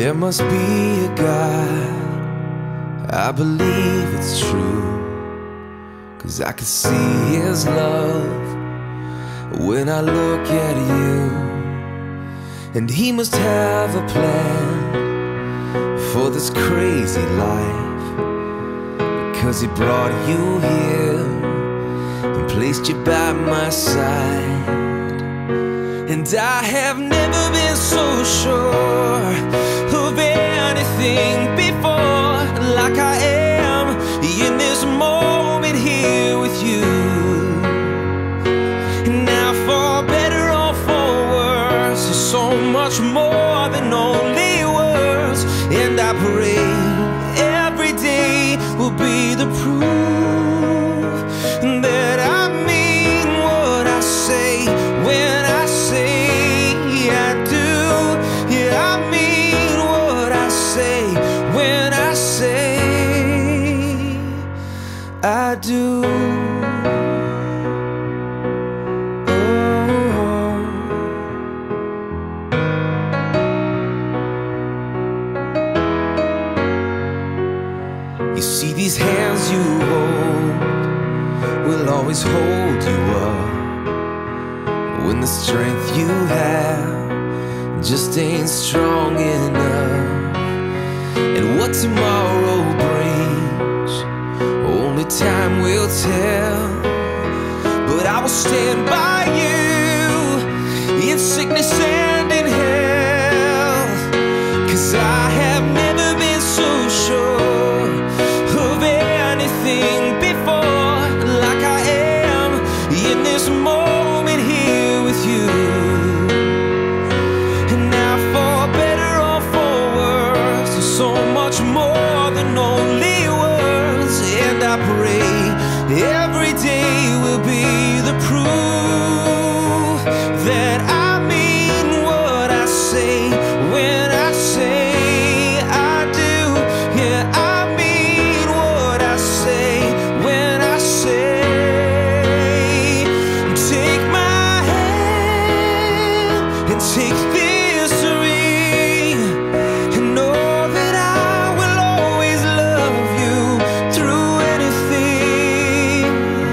There must be a God, I believe it's true, 'cause I can see His love when I look at you. And He must have a plan for this crazy life, because He brought you here and placed you by my side. And I have never been so sure of anything before, like I am in this moment here with you. Now for better or for worse, there's so much more than only words. And I pray every day will be the proof that I mean what I say when I say I do. Yeah, I mean what I say when I say I do. These hands you hold will always hold you up when the strength you have just ain't strong enough. And what tomorrow brings, only time will tell. But I will stand by you in sickness and in health, 'cause I have never been so sure before, like I am in this moment here with you. And now for better or for worse, there's so much more than only words. And I pray every day will be the proof that I mean what I say when I say I do. Yeah, I mean what I say when I say, take my hand and take this ring, and know that I will always love you through anything.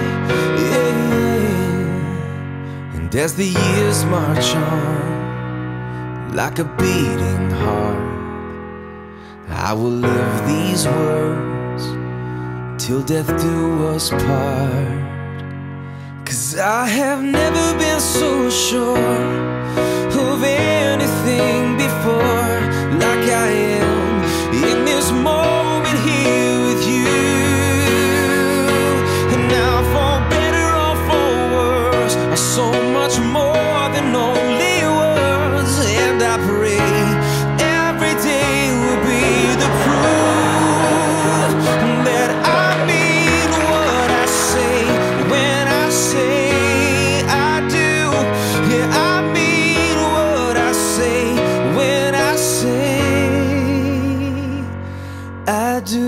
Yeah. And as the years march on like a beating heart, I will live these words till death do us part. 'Cause I have never been so sure of anything before, like I am in this moment here with you. And now for better or for worse, so much more than only words. And I pray every day will be the proof that I mean what I say when I say I do. Yeah, I mean what I say when I say I do.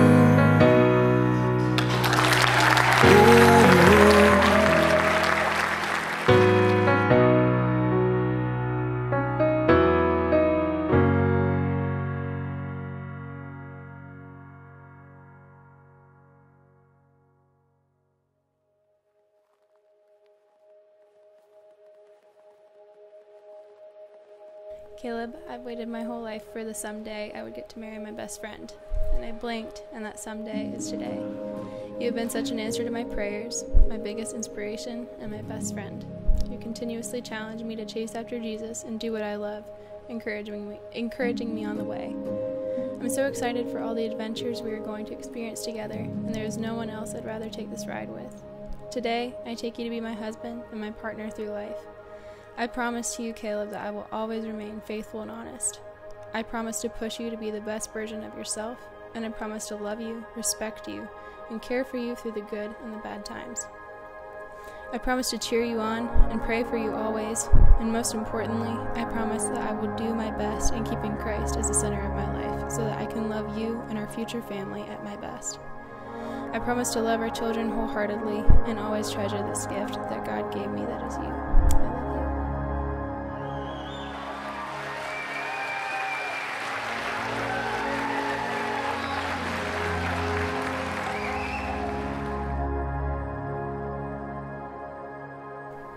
Caleb, I've waited my whole life for the someday I would get to marry my best friend, and I blinked, and that someday is today. You have been such an answer to my prayers, my biggest inspiration, and my best friend. You continuously challenge me to chase after Jesus and do what I love, encouraging me on the way. I'm so excited for all the adventures we are going to experience together, and there is no one else I'd rather take this ride with. Today, I take you to be my husband and my partner through life. I promise to you, Caleb, that I will always remain faithful and honest. I promise to push you to be the best version of yourself, and I promise to love you, respect you, and care for you through the good and the bad times. I promise to cheer you on and pray for you always, and most importantly, I promise that I will do my best in keeping Christ as the center of my life, so that I can love you and our future family at my best. I promise to love our children wholeheartedly and always treasure this gift that God gave me, that is you. I love you.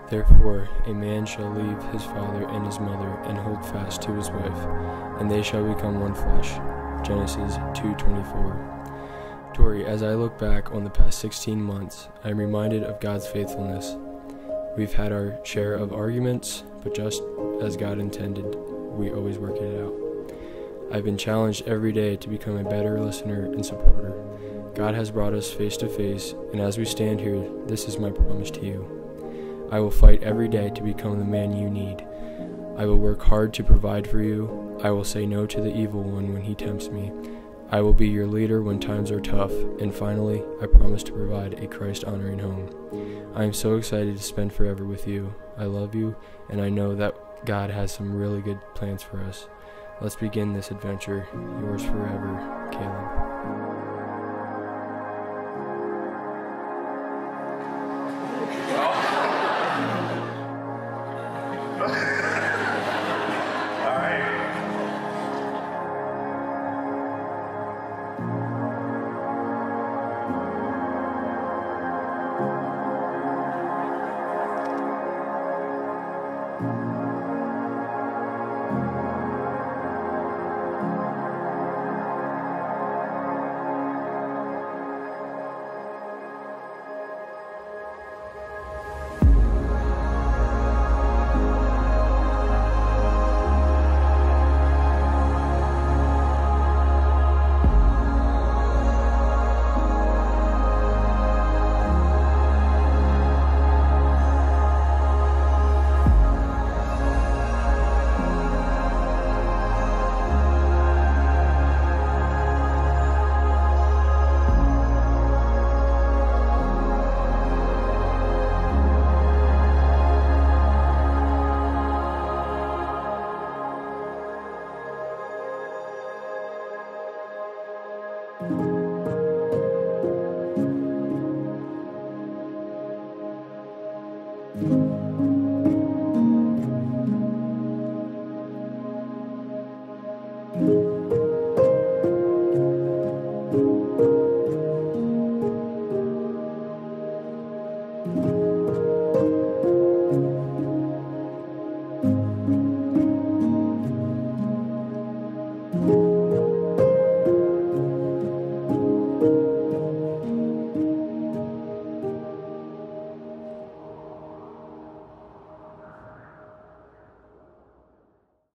Therefore a man shall leave his father and his mother and hold fast to his wife, and they shall become one flesh. Genesis 2:24. Tori, as I look back on the past 16 months, I am reminded of God's faithfulness. We've had our share of arguments, but just as God intended, we always work it out. I've been challenged every day to become a better listener and supporter. God has brought us face to face, and as we stand here, this is my promise to you. I will fight every day to become the man you need. I will work hard to provide for you. I will say no to the evil one when he tempts me. I will be your leader when times are tough. And finally, I promise to provide a Christ-honoring home. I am so excited to spend forever with you. I love you, and I know that God has some really good plans for us. Let's begin this adventure. Yours forever, Caleb.